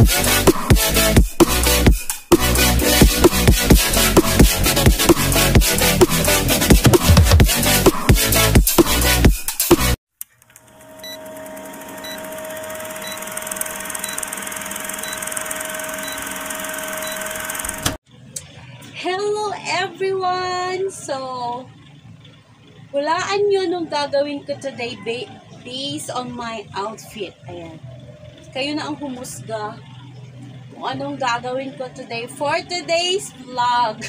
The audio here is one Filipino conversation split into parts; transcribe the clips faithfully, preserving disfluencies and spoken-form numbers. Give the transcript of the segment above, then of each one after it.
Hello everyone! So, hulaan nyo nung gagawin ko today based on my outfit. Ayan. Kayo na ang humusga kung anong gagawin ko today for today's vlog.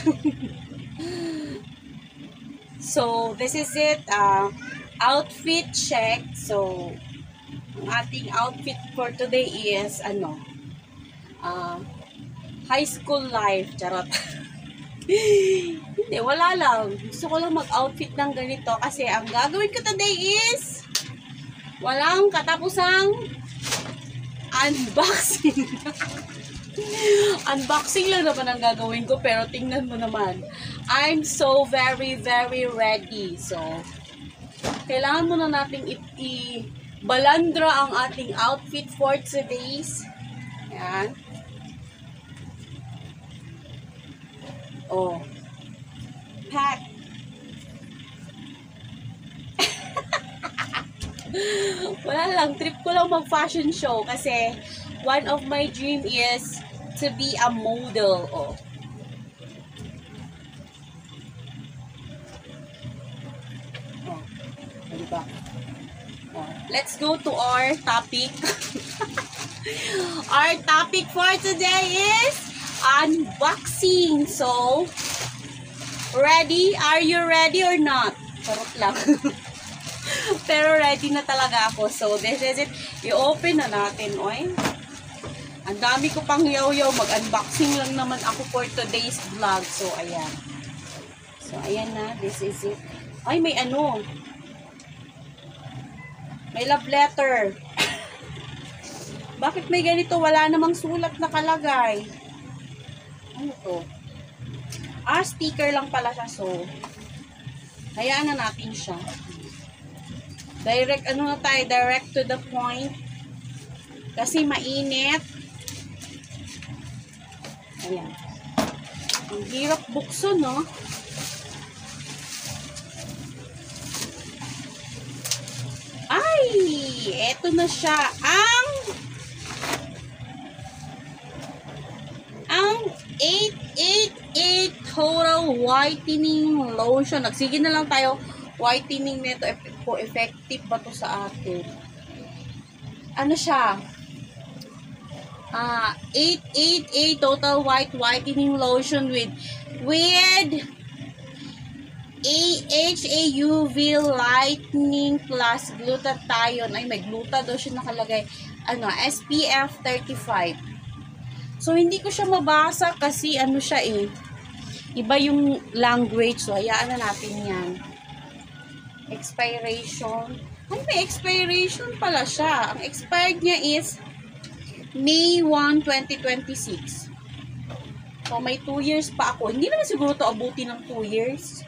So, this is it. Uh, outfit check. So, ang ating outfit for today is, ano, uh, high school life. Charot. Hindi, wala lang. Gusto ko lang mag-outfit ng ganito kasi ang gagawin ko today is walang katapusang unboxing. Unboxing lang naman ang gagawin ko, pero tingnan mo naman. I'm so very, very ready. So, kailangan muna nating i-balandra ang ating outfit for today's. Ayan. Oh. Pack. Wala lang. Trip ko lang mag-fashion show kasi one of my dream is to be a model. Oh. Oh. Diba? Oh. Let's go to our topic. Our topic for today is unboxing. So, ready? Are you ready or not? Charot lang. Pero ready na talaga ako. So, this is it. I-open na natin. Oy. Ang dami ko pang yaw-yaw. Mag-unboxing lang naman ako for today's vlog. So, ayan. So, ayan na. This is it. Ay, may ano. May love letter. Bakit may ganito? Wala namang sulat na kalagay. Ano to? Ah, sticker lang pala siya. So, hayaan na natin siya. Direct, ano na tayo? Direct to the point. Kasi mainit. Ayan. Ang hirap buksan, no? Ay! Eto na siya. Ang ang eight eight eight Total Whitening Lotion. Nagsige na lang tayo. Whitening nito. Po effective ba to sa atin? Ano siya? Ah, eight eight eight Total White Whitening Lotion with with A H A U V Lightning plus glutathione. Ay, may gluta daw siya nakalagay. Ano, S P F thirty-five. So, hindi ko siya mabasa kasi ano siya eh. Iba yung language. So, hayaan na natin yan. Expiration. Ay, may expiration pala siya. Ang expired niya is May first, twenty twenty-six. So, may two years pa ako. Hindi naman siguro to abuti ng two years.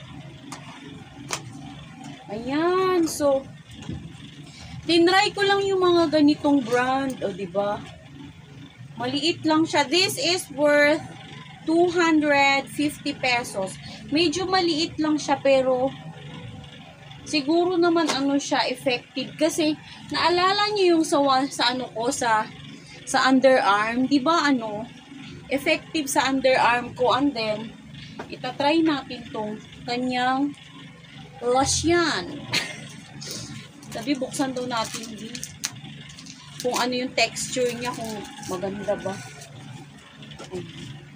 Ayan. So, tinry ko lang yung mga ganitong brand. O, diba? Maliit lang siya. This is worth two hundred fifty pesos. Medyo maliit lang siya pero siguro naman ano siya effective kasi naalala niyo yung sa, sa ano ko sa sa underarm, 'di ba ano? Effective sa underarm ko, and then itatry natin tong kanyang lotion. Sabi buksan daw natin din kung ano yung texture niya, kung maganda ba. Ay,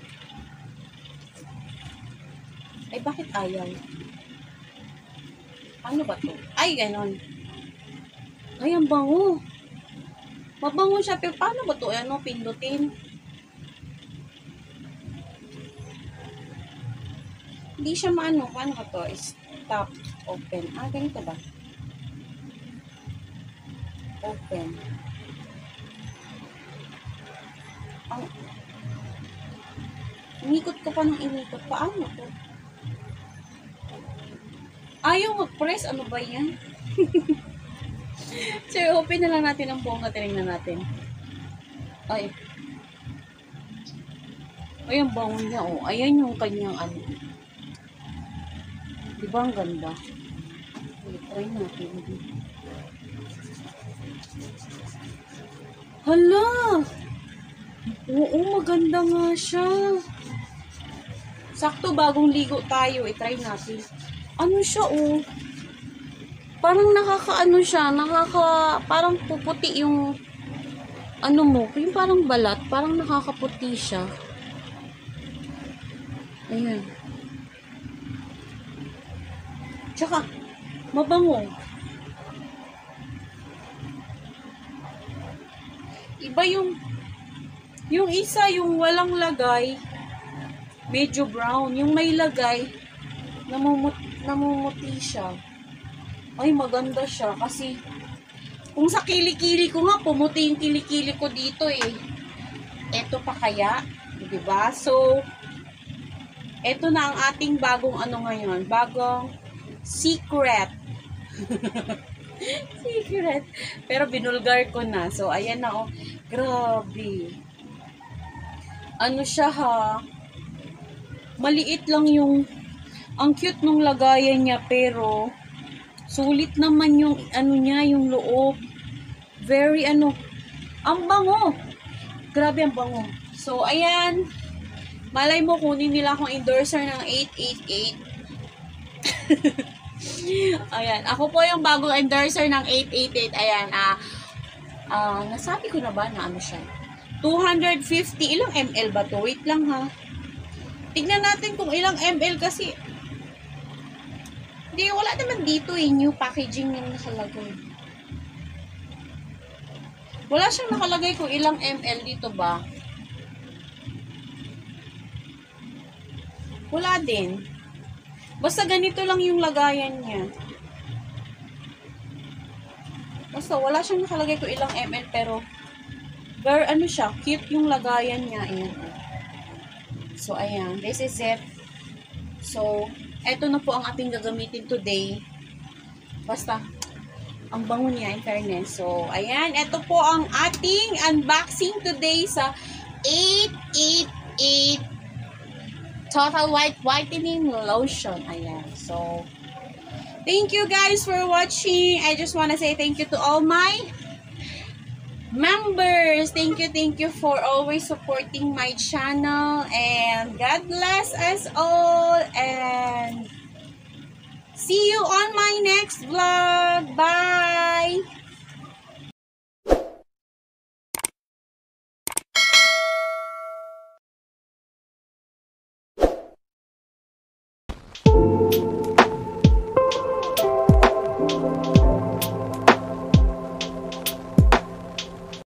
Ay bakit ayaw? Ano ba to? Ay, ganon. Ay, ang bango. Mabango siya, pero paano ba to? Ano, pindutin? Hindi siya maano. Paano ba to? Stop. Open. Ah, ganito ba? Open. Ang inikot ko pa ng inikot. Paano to? Ayaw mag-press. Ano ba yan? So, open na lang natin ang buong. Tinignan natin. Ay. Ay, ang bango niya, oh. Ayan yung kanyang ano. Di ba ang ganda? Okay, try natin. Hala! Oo, maganda nga siya. Sakto, bagong ligo tayo. I-try natin. Ano siya, oh? Parang nakakaano siya. Nakaka... Parang puputi yung... Ano mo? Yung parang balat. Parang nakakaputi siya. Ayan. Tsaka, mabango. Iba yung... Yung isa, yung walang lagay, medyo brown. Yung may lagay, namumut, namumuti siya. Ay, maganda siya. Kasi, kung sa kilikili ko nga, pumuti yung kilikili ko dito eh. Eto pa kaya? Diba? So, eto na ang ating bagong ano ngayon. Bagong secret. Secret. Pero binulgar ko na. So, ayan na oh. Grabe. Ano siya ha? Maliit lang yung ang cute nung lagayan niya pero sulit naman yung ano niya, yung loob. Very ano, ang bango. Grabe ang bango. So, ayan. Malay mo kunin nila akong endorser ng eight eight eight. Ayan. Ako po yung bagong endorser ng eight eight eight. Ayan. Ah, ah, nasabi ko na ba na ano siya? two hundred fifty. Ilang ml ba to? Wait lang ha. Tignan natin kung ilang ml kasi hindi, wala naman dito eh. New packaging yung nakalagay. Wala siyang nakalagay kung ilang ml dito ba. Wala din. Basta ganito lang yung lagayan niya. Basta wala siyang nakalagay kung ilang ml pero very ano siya, cute yung lagayan niya. Ayan. So, ayan. This is it. So, eto na po ang ating gagamitin today. Basta, ang bango niya, in fairness. So, ayan. Eto po ang ating unboxing today sa eight eight eight Total White Whitening Lotion. Ayan. So, thank you guys for watching. I just want to say thank you to all my members. Thank you, thank you for always supporting my channel. And God bless us all. And see you on my next vlog. Bye!